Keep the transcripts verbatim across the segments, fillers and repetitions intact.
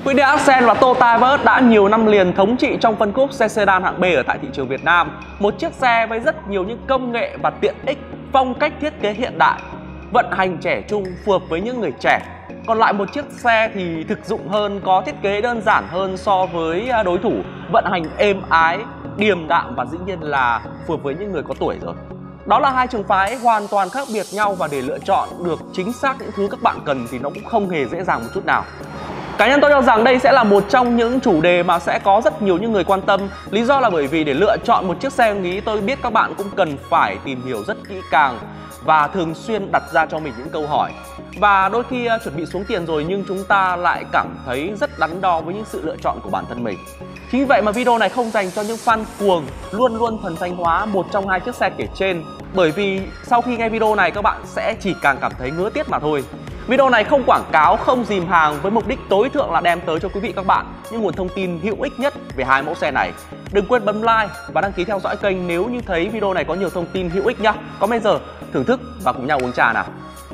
Hyundai Accent và Toyota Vios đã nhiều năm liền thống trị trong phân khúc xe sedan hạng B ở tại thị trường Việt Nam. Một chiếc xe với rất nhiều những công nghệ và tiện ích, phong cách thiết kế hiện đại, vận hành trẻ trung phù hợp với những người trẻ. Còn lại một chiếc xe thì thực dụng hơn, có thiết kế đơn giản hơn so với đối thủ, vận hành êm ái, điềm đạm và dĩ nhiên là phù hợp với những người có tuổi rồi. Đó là hai trường phái hoàn toàn khác biệt nhau, và để lựa chọn được chính xác những thứ các bạn cần thì nó cũng không hề dễ dàng một chút nào. Cá nhân tôi cho rằng đây sẽ là một trong những chủ đề mà sẽ có rất nhiều những người quan tâm. Lý do là bởi vì để lựa chọn một chiếc xe ưng ý, tôi biết các bạn cũng cần phải tìm hiểu rất kỹ càng và thường xuyên đặt ra cho mình những câu hỏi. Và đôi khi uh, chuẩn bị xuống tiền rồi nhưng chúng ta lại cảm thấy rất đắn đo với những sự lựa chọn của bản thân mình. Chính vì vậy mà video này không dành cho những fan cuồng luôn luôn thần thánh hóa một trong hai chiếc xe kể trên. Bởi vì sau khi nghe video này các bạn sẽ chỉ càng cảm thấy ngứa tiếc mà thôi. Video này không quảng cáo, không dìm hàng, với mục đích tối thượng là đem tới cho quý vị các bạn những nguồn thông tin hữu ích nhất về hai mẫu xe này. Đừng quên bấm like và đăng ký theo dõi kênh nếu như thấy video này có nhiều thông tin hữu ích nhá. Còn bây giờ thưởng thức và cùng nhau uống trà nào.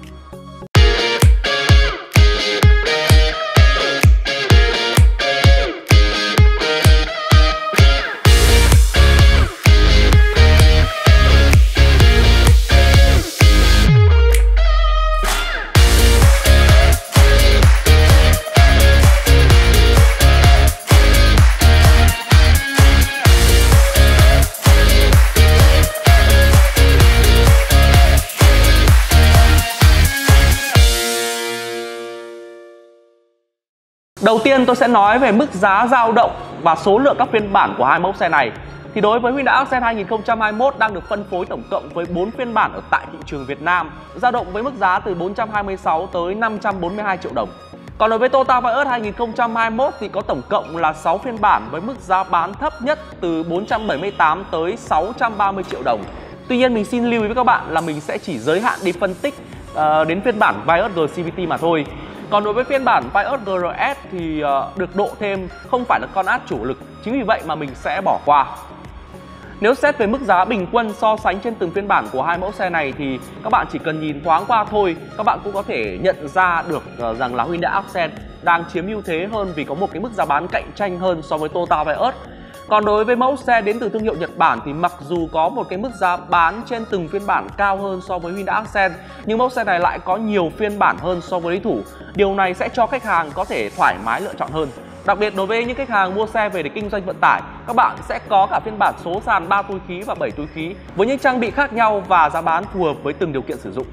Đầu tiên tôi sẽ nói về mức giá dao động và số lượng các phiên bản của hai mẫu xe này. Thì đối với Hyundai Accent hai nghìn không trăm hai mươi mốt đang được phân phối tổng cộng với bốn phiên bản ở tại thị trường Việt Nam, dao động với mức giá từ bốn trăm hai mươi sáu tới năm trăm bốn mươi hai triệu đồng. Còn đối với Toyota Vios hai nghìn không trăm hai mươi mốt thì có tổng cộng là sáu phiên bản với mức giá bán thấp nhất từ bốn trăm bảy mươi tám tới sáu trăm ba mươi triệu đồng. Tuy nhiên mình xin lưu ý với các bạn là mình sẽ chỉ giới hạn đi phân tích uh, đến phiên bản Vios giê xê vê tê mà thôi. Còn đối với phiên bản Vios giê rờ ét thì uh, được độ thêm, không phải là con át chủ lực, chính vì vậy mà mình sẽ bỏ qua. Nếu xét về mức giá bình quân so sánh trên từng phiên bản của hai mẫu xe này thì các bạn chỉ cần nhìn thoáng qua thôi, các bạn cũng có thể nhận ra được uh, rằng là Hyundai Accent đang chiếm ưu thế hơn vì có một cái mức giá bán cạnh tranh hơn so với Toyota Vios. Còn đối với mẫu xe đến từ thương hiệu Nhật Bản thì mặc dù có một cái mức giá bán trên từng phiên bản cao hơn so với Hyundai Accent, nhưng mẫu xe này lại có nhiều phiên bản hơn so với đối thủ. Điều này sẽ cho khách hàng có thể thoải mái lựa chọn hơn. Đặc biệt đối với những khách hàng mua xe về để kinh doanh vận tải, các bạn sẽ có cả phiên bản số sàn ba túi khí và bảy túi khí với những trang bị khác nhau và giá bán phù hợp với từng điều kiện sử dụng.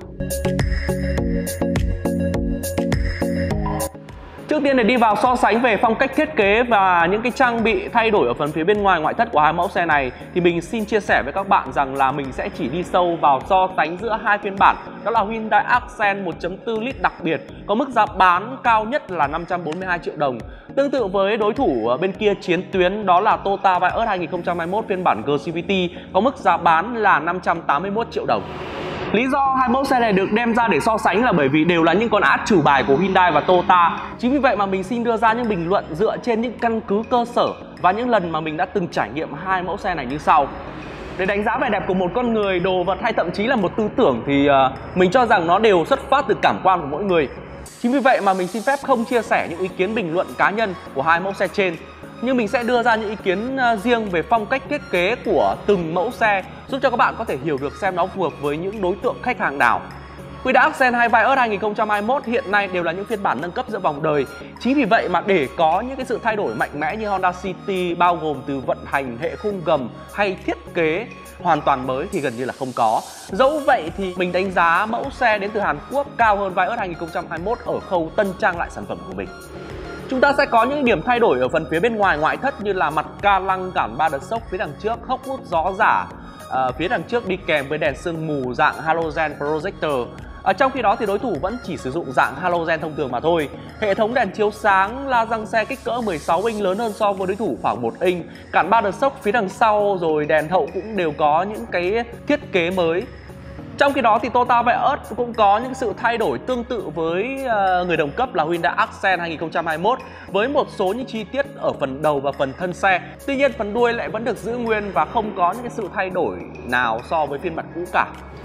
Trước tiên để đi vào so sánh về phong cách thiết kế và những cái trang bị thay đổi ở phần phía bên ngoài ngoại thất của hai mẫu xe này thì mình xin chia sẻ với các bạn rằng là mình sẽ chỉ đi sâu vào so sánh giữa hai phiên bản, đó là Hyundai Accent một chấm bốn lít đặc biệt có mức giá bán cao nhất là năm trăm bốn mươi hai triệu đồng. Tương tự với đối thủ bên kia chiến tuyến đó là Toyota Vios hai nghìn không trăm hai mươi mốt phiên bản giê xê vê tê có mức giá bán là năm trăm tám mươi mốt triệu đồng. Lý do hai mẫu xe này được đem ra để so sánh là bởi vì đều là những con át chủ bài của Hyundai và Toyota. Chính vì vậy mà mình xin đưa ra những bình luận dựa trên những căn cứ cơ sở và những lần mà mình đã từng trải nghiệm hai mẫu xe này như sau. Để đánh giá vẻ đẹp của một con người, đồ vật hay thậm chí là một tư tưởng thì uh, mình cho rằng nó đều xuất phát từ cảm quan của mỗi người. Chính vì vậy mà mình xin phép không chia sẻ những ý kiến bình luận cá nhân của hai mẫu xe trên, nhưng mình sẽ đưa ra những ý kiến riêng về phong cách thiết kế của từng mẫu xe, giúp cho các bạn có thể hiểu được xem nó phù hợp với những đối tượng khách hàng nào. Hyundai Accent hay Vios hai nghìn không trăm hai mươi mốt hiện nay đều là những phiên bản nâng cấp giữa vòng đời. Chính vì vậy mà để có những cái sự thay đổi mạnh mẽ như Honda City, bao gồm từ vận hành, hệ khung gầm hay thiết kế hoàn toàn mới thì gần như là không có. Dẫu vậy thì mình đánh giá mẫu xe đến từ Hàn Quốc cao hơn Vios hai nghìn không trăm hai mươi mốt ở khâu tân trang lại sản phẩm của mình. Chúng ta sẽ có những điểm thay đổi ở phần phía bên ngoài ngoại thất như là mặt ca lăng, cản ba đợt sốc phía đằng trước, hốc hút gió giả uh, phía đằng trước đi kèm với đèn sương mù dạng halogen projector. Ở trong khi đó thì đối thủ vẫn chỉ sử dụng dạng halogen thông thường mà thôi. Hệ thống đèn chiếu sáng la răng xe kích cỡ mười sáu inch lớn hơn so với đối thủ khoảng một inch. Cản ba đợt sốc phía đằng sau rồi đèn hậu cũng đều có những cái thiết kế mới. Trong khi đó thì Toyota Vios cũng có những sự thay đổi tương tự với uh, người đồng cấp là Hyundai Accent hai nghìn không trăm hai mươi mốt với một số những chi tiết ở phần đầu và phần thân xe. Tuy nhiên phần đuôi lại vẫn được giữ nguyên và không có những cái sự thay đổi nào so với phiên bản cũ cả.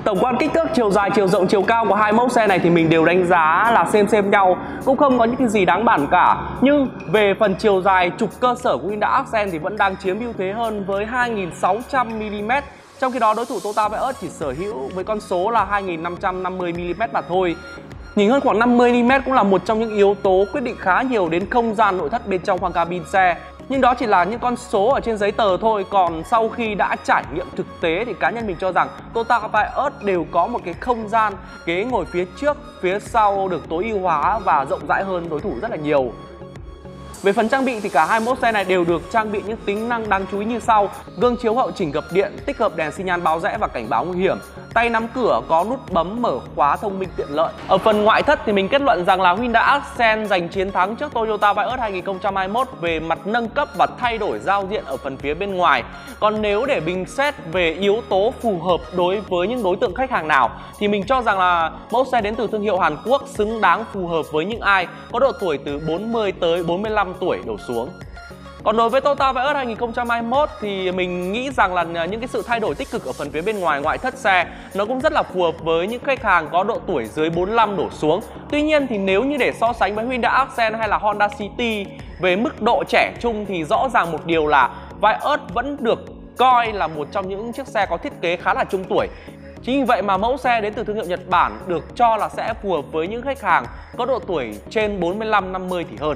Tổng quan kích thước, chiều dài, chiều rộng, chiều cao của hai mẫu xe này thì mình đều đánh giá là xem xem nhau, cũng không có những cái gì đáng bản cả. Nhưng về phần chiều dài trục cơ sở của Hyundai Accent thì vẫn đang chiếm ưu thế hơn với hai nghìn sáu trăm mi-li-mét. Trong khi đó đối thủ Toyota Vios chỉ sở hữu với con số là hai nghìn năm trăm năm mươi mi-li-mét mà thôi. Nhỉnh hơn khoảng năm mươi mi-li-mét cũng là một trong những yếu tố quyết định khá nhiều đến không gian nội thất bên trong khoang cabin xe. Nhưng đó chỉ là những con số ở trên giấy tờ thôi. Còn sau khi đã trải nghiệm thực tế thì cá nhân mình cho rằng Toyota Vios đều có một cái không gian ghế ngồi phía trước, phía sau được tối ưu hóa và rộng rãi hơn đối thủ rất là nhiều. Về phần trang bị thì cả hai mẫu xe này đều được trang bị những tính năng đáng chú ý như sau: gương chiếu hậu chỉnh gập điện, tích hợp đèn xi nhan báo rẽ và cảnh báo nguy hiểm, tay nắm cửa có nút bấm mở khóa thông minh tiện lợi. Ở phần ngoại thất thì mình kết luận rằng là Hyundai Accent giành chiến thắng trước Toyota Vios hai nghìn không trăm hai mươi mốt về mặt nâng cấp và thay đổi giao diện ở phần phía bên ngoài. Còn nếu để bình xét về yếu tố phù hợp đối với những đối tượng khách hàng nào thì mình cho rằng là mẫu xe đến từ thương hiệu Hàn Quốc xứng đáng phù hợp với những ai có độ tuổi từ bốn mươi tới bốn mươi lăm tuổi đổ xuống. Còn đối với Toyota Vios hai nghìn không trăm hai mươi mốt thì mình nghĩ rằng là những cái sự thay đổi tích cực ở phần phía bên ngoài ngoại thất xe nó cũng rất là phù hợp với những khách hàng có độ tuổi dưới bốn mươi lăm đổ xuống. Tuy nhiên thì nếu như để so sánh với Hyundai Accent hay là Honda City về mức độ trẻ trung thì rõ ràng một điều là Vios vẫn được coi là một trong những chiếc xe có thiết kế khá là trung tuổi. Chính vì vậy mà mẫu xe đến từ thương hiệu Nhật Bản được cho là sẽ phù hợp với những khách hàng có độ tuổi trên bốn mươi lăm năm mươi thì hơn.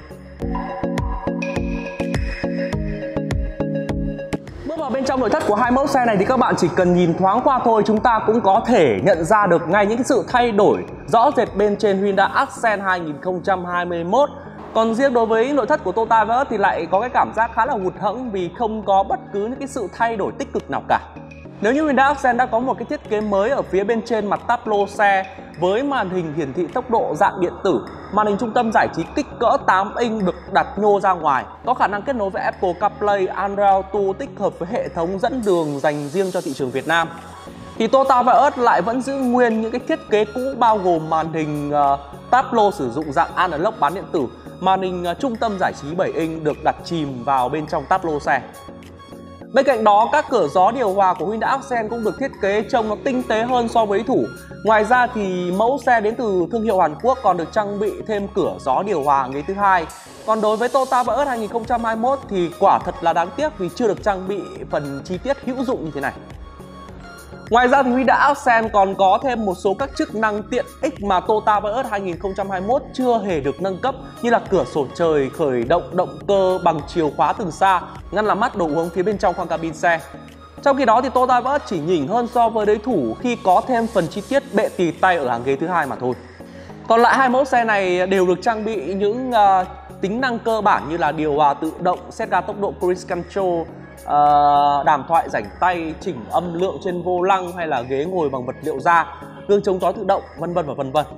Bước vào bên trong nội thất của hai mẫu xe này thì các bạn chỉ cần nhìn thoáng qua thôi, chúng ta cũng có thể nhận ra được ngay những cái sự thay đổi rõ rệt bên trên Hyundai Accent hai nghìn không trăm hai mươi mốt. Còn riêng đối với nội thất của Toyota Vios thì lại có cái cảm giác khá là hụt hẫng vì không có bất cứ những cái sự thay đổi tích cực nào cả. Nếu như Hyundai Accent đã có một cái thiết kế mới ở phía bên trên mặt táp lô xe với màn hình hiển thị tốc độ dạng điện tử, màn hình trung tâm giải trí kích cỡ tám inch được đặt nhô ra ngoài, có khả năng kết nối với Apple CarPlay, Android Auto tích hợp với hệ thống dẫn đường dành riêng cho thị trường Việt Nam, thì Toyota Vios lại vẫn giữ nguyên những cái thiết kế cũ bao gồm màn hình uh, táp lô sử dụng dạng analog bán điện tử, màn hình uh, trung tâm giải trí bảy inch được đặt chìm vào bên trong táp lô xe. Bên cạnh đó, các cửa gió điều hòa của Hyundai Accent cũng được thiết kế trông nó tinh tế hơn so với đối thủ. Ngoài ra thì mẫu xe đến từ thương hiệu Hàn Quốc còn được trang bị thêm cửa gió điều hòa ghế thứ hai. Còn đối với Toyota Vios hai nghìn không trăm hai mươi mốt thì quả thật là đáng tiếc vì chưa được trang bị phần chi tiết hữu dụng như thế này. Ngoài ra thì Hyundai Accent còn có thêm một số các chức năng tiện ích mà Toyota Vios hai nghìn không trăm hai mươi mốt chưa hề được nâng cấp, như là cửa sổ trời, khởi động động cơ bằng chìa khóa từ xa, ngăn làm mát đồ uống phía bên trong khoang cabin xe. Trong khi đó thì Toyota Vios chỉ nhỉnh hơn so với đối thủ khi có thêm phần chi tiết bệ tì tay ở hàng ghế thứ hai mà thôi. Còn lại hai mẫu xe này đều được trang bị những uh, tính năng cơ bản như là điều hòa tự động, set ga tốc độ cruise control, Uh, đàm thoại rảnh tay, chỉnh âm lượng trên vô lăng hay là ghế ngồi bằng vật liệu da, gương chống chói tự động, vân vân và vân vân.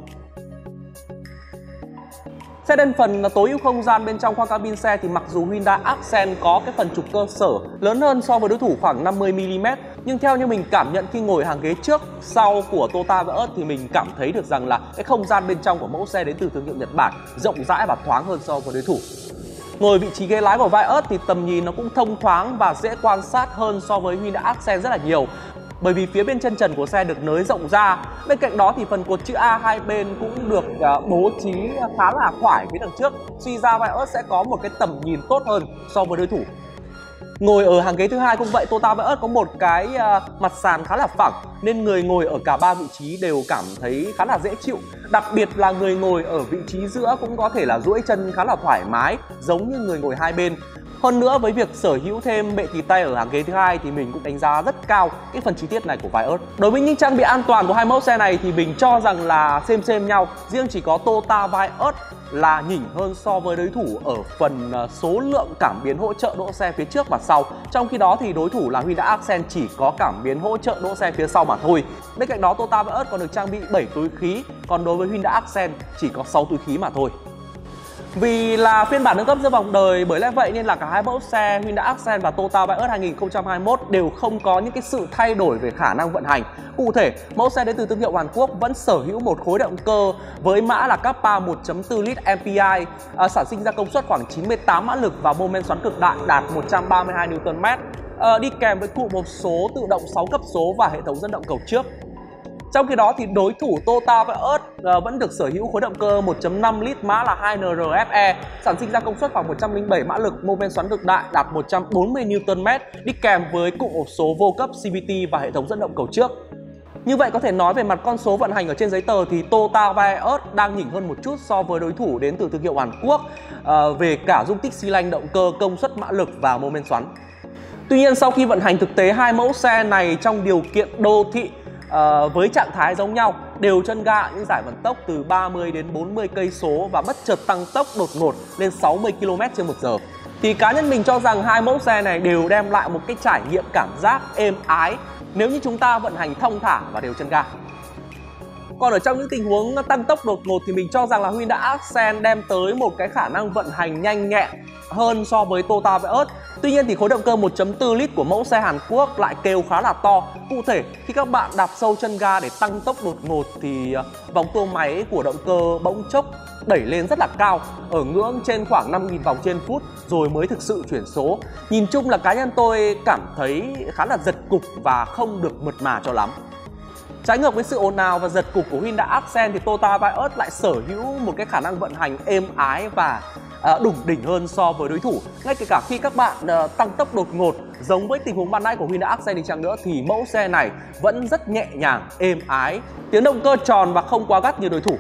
Xét đến phần tối ưu không gian bên trong khoang cabin xe thì mặc dù Hyundai Accent có cái phần trục cơ sở lớn hơn so với đối thủ khoảng năm mươi mi-li-mét, nhưng theo như mình cảm nhận khi ngồi hàng ghế trước sau của Toyota Vios thì mình cảm thấy được rằng là cái không gian bên trong của mẫu xe đến từ thương hiệu Nhật Bản rộng rãi và thoáng hơn so với đối thủ. Ngồi vị trí ghế lái của Vios thì tầm nhìn nó cũng thông thoáng và dễ quan sát hơn so với Hyundai Accent rất là nhiều, bởi vì phía bên chân trần của xe được nới rộng ra. Bên cạnh đó thì phần cột chữ A hai bên cũng được bố trí khá là thoải phía đằng trước, suy ra Vios sẽ có một cái tầm nhìn tốt hơn so với đối thủ. Ngồi ở hàng ghế thứ hai cũng vậy, Toyota Vios có một cái uh, mặt sàn khá là phẳng nên người ngồi ở cả ba vị trí đều cảm thấy khá là dễ chịu. Đặc biệt là người ngồi ở vị trí giữa cũng có thể là duỗi chân khá là thoải mái giống như người ngồi hai bên. Hơn nữa với việc sở hữu thêm bệ tì tay ở hàng ghế thứ hai thì mình cũng đánh giá rất cao cái phần chi tiết này của Vios. Đối với những trang bị an toàn của hai mẫu xe này thì mình cho rằng là xem xem nhau, riêng chỉ có Toyota Vios là nhỉnh hơn so với đối thủ ở phần số lượng cảm biến hỗ trợ đỗ xe phía trước và sau. Trong khi đó thì đối thủ là Hyundai Accent chỉ có cảm biến hỗ trợ đỗ xe phía sau mà thôi. Bên cạnh đó Toyota Vios còn được trang bị bảy túi khí, còn đối với Hyundai Accent chỉ có sáu túi khí mà thôi. Vì là phiên bản nâng cấp giữa vòng đời, bởi lẽ vậy nên là cả hai mẫu xe Hyundai Accent và Toyota Vios hai nghìn không trăm hai mươi mốt đều không có những cái sự thay đổi về khả năng vận hành. Cụ thể, mẫu xe đến từ thương hiệu Hàn Quốc vẫn sở hữu một khối động cơ với mã là Kappa một chấm bốn lít em pê i, à, sản sinh ra công suất khoảng chín mươi tám mã lực và mô men xoắn cực đại đạt một trăm ba mươi hai Newton mét, à, đi kèm với cụm hộp số tự động sáu cấp số và hệ thống dẫn động cầu trước. Trong khi đó thì đối thủ Toyota Vios uh, vẫn được sở hữu khối động cơ một chấm năm lít mã là hai N R F E, sản sinh ra công suất khoảng một trăm lẻ bảy mã lực, mô men xoắn cực đại đạt một trăm bốn mươi Newton mét, đi kèm với cụm hộp số vô cấp C V T và hệ thống dẫn động cầu trước. Như vậy có thể nói về mặt con số vận hành ở trên giấy tờ thì Toyota Vios đang nhỉnh hơn một chút so với đối thủ đến từ thương hiệu Hàn Quốc uh, về cả dung tích xi lanh, động cơ, công suất mã lực và mô men xoắn. Tuy nhiên sau khi vận hành thực tế hai mẫu xe này trong điều kiện đô thị uh, với trạng thái giống nhau, đều chân ga những giải vận tốc từ ba mươi đến bốn mươi cây số và bất chợt tăng tốc đột ngột lên sáu mươi ki lô mét trên một giờ, thì cá nhân mình cho rằng hai mẫu xe này đều đem lại một cái trải nghiệm cảm giác êm ái nếu như chúng ta vận hành thong thả và đều chân ga. Còn ở trong những tình huống tăng tốc đột ngột thì mình cho rằng là Hyundai Accent đem tới một cái khả năng vận hành nhanh nhẹn hơn so với Toyota Vios. Tuy nhiên thì khối động cơ một chấm bốn lít của mẫu xe Hàn Quốc lại kêu khá là to. Cụ thể khi các bạn đạp sâu chân ga để tăng tốc đột ngột thì vòng tua máy của động cơ bỗng chốc đẩy lên rất là cao, ở ngưỡng trên khoảng năm nghìn vòng trên phút rồi mới thực sự chuyển số. Nhìn chung là cá nhân tôi cảm thấy khá là giật cục và không được mượt mà cho lắm. Trái ngược với sự ồn ào và giật cục của Hyundai Accent thì Toyota Vios lại sở hữu một cái khả năng vận hành êm ái và uh, đủng đỉnh hơn so với đối thủ. Ngay kể cả khi các bạn uh, tăng tốc đột ngột giống với tình huống ban nãy của Hyundai Accent đi chăng nữa thì mẫu xe này vẫn rất nhẹ nhàng, êm ái, tiếng động cơ tròn và không quá gắt như đối thủ.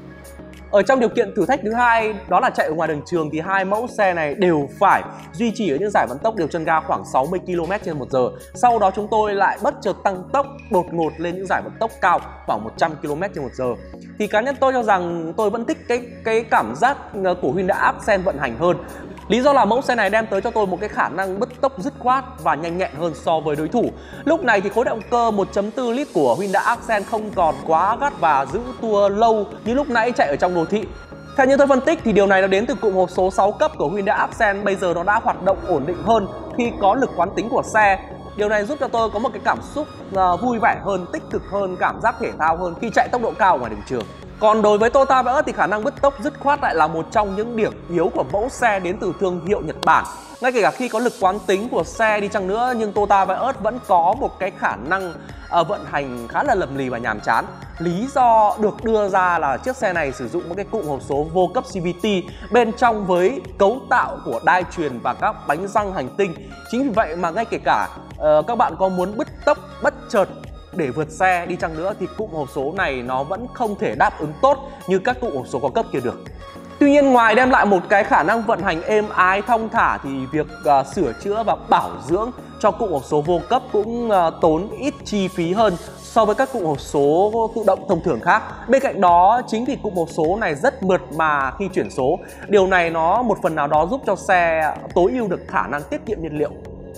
Ở trong điều kiện thử thách thứ hai, đó là chạy ở ngoài đường trường, thì hai mẫu xe này đều phải duy trì ở những giải vận tốc đều chân ga khoảng sáu mươi ki lô mét trên một giờ. Sau đó chúng tôi lại bất chợt tăng tốc đột ngột lên những giải vận tốc cao khoảng một trăm ki lô mét trên một giờ. Thì cá nhân tôi cho rằng tôi vẫn thích cái cái cảm giác của Hyundai Accent vận hành hơn. Lý do là mẫu xe này đem tới cho tôi một cái khả năng bứt tốc dứt khoát và nhanh nhẹn hơn so với đối thủ. Lúc này thì khối động cơ một chấm bốn lít của Hyundai Accent không còn quá gắt và giữ tua lâu như lúc nãy chạy ở trong đô thị. Theo như tôi phân tích thì điều này nó đến từ cụm hộp số sáu cấp của Hyundai Accent, bây giờ nó đã hoạt động ổn định hơn khi có lực quán tính của xe. Điều này giúp cho tôi có một cái cảm xúc uh, vui vẻ hơn, tích cực hơn, cảm giác thể thao hơn khi chạy tốc độ cao ngoài đường trường. Còn đối với Toyota Vios thì khả năng bứt tốc dứt khoát lại là một trong những điểm yếu của mẫu xe đến từ thương hiệu Nhật Bản. Ngay kể cả khi có lực quán tính của xe đi chăng nữa nhưng Toyota Vios vẫn có một cái khả năng uh, vận hành khá là lầm lì và nhàm chán. Lý do được đưa ra là chiếc xe này sử dụng một cái cụm hộp số vô cấp C V T bên trong với cấu tạo của đai truyền và các bánh răng hành tinh. Chính vì vậy mà ngay kể cả uh, các bạn có muốn bứt tốc bất chợt để vượt xe đi chăng nữa thì cụm hộp số này nó vẫn không thể đáp ứng tốt như các cụm hộp số cao cấp kia được. Tuy nhiên ngoài đem lại một cái khả năng vận hành êm ái thong thả thì việc uh, sửa chữa và bảo dưỡng cho cụm hộp số vô cấp cũng uh, tốn ít chi phí hơn so với các cụm hộp số tự động thông thường khác. Bên cạnh đó chính vì cụm hộp số này rất mượt mà khi chuyển số, điều này nó một phần nào đó giúp cho xe tối ưu được khả năng tiết kiệm nhiên liệu.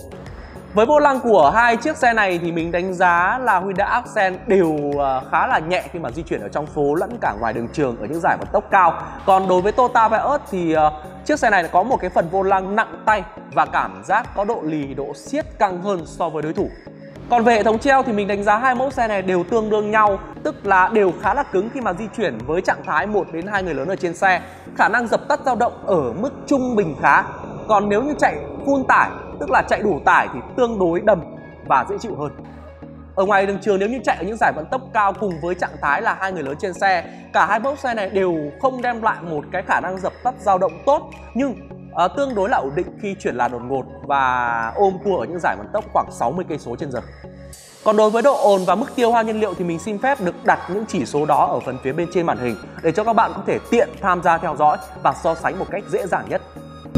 Với vô lăng của hai chiếc xe này thì mình đánh giá là Hyundai Accent đều khá là nhẹ khi mà di chuyển ở trong phố lẫn cả ngoài đường trường ở những giải vận tốc cao. Còn đối với Toyota Vios thì uh, chiếc xe này có một cái phần vô lăng nặng tay và cảm giác có độ lì, độ siết căng hơn so với đối thủ. Còn về hệ thống treo thì mình đánh giá hai mẫu xe này đều tương đương nhau, tức là đều khá là cứng khi mà di chuyển với trạng thái một đến hai người lớn ở trên xe. Khả năng dập tắt dao động ở mức trung bình khá. Còn nếu như chạy full tải, tức là chạy đủ tải thì tương đối đầm và dễ chịu hơn. Ở ngoài đường trường nếu như chạy ở những giải vận tốc cao cùng với trạng thái là hai người lớn trên xe, cả hai mẫu xe này đều không đem lại một cái khả năng dập tắt dao động tốt, nhưng uh, tương đối là ổn định khi chuyển làn đột ngột và ôm cua ở những giải vận tốc khoảng sáu mươi cây số trên giờ. Còn đối với độ ồn và mức tiêu hao nhiên liệu thì mình xin phép được đặt những chỉ số đó ở phần phía bên trên màn hình để cho các bạn có thể tiện tham gia theo dõi và so sánh một cách dễ dàng nhất.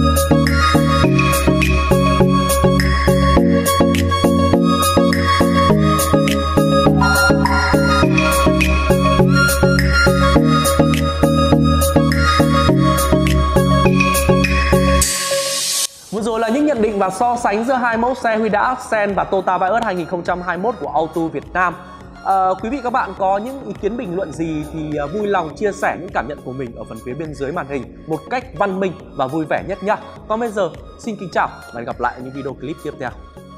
Vừa rồi là những nhận định và so sánh giữa hai mẫu xe Hyundai Accent và Toyota Vios hai nghìn không trăm hai mươi mốt của Auto Việt Nam. À, quý vị các bạn có những ý kiến bình luận gì thì vui lòng chia sẻ những cảm nhận của mình ở phần phía bên dưới màn hình một cách văn minh và vui vẻ nhất nhé. Còn bây giờ xin kính chào và hẹn gặp lại ở những video clip tiếp theo.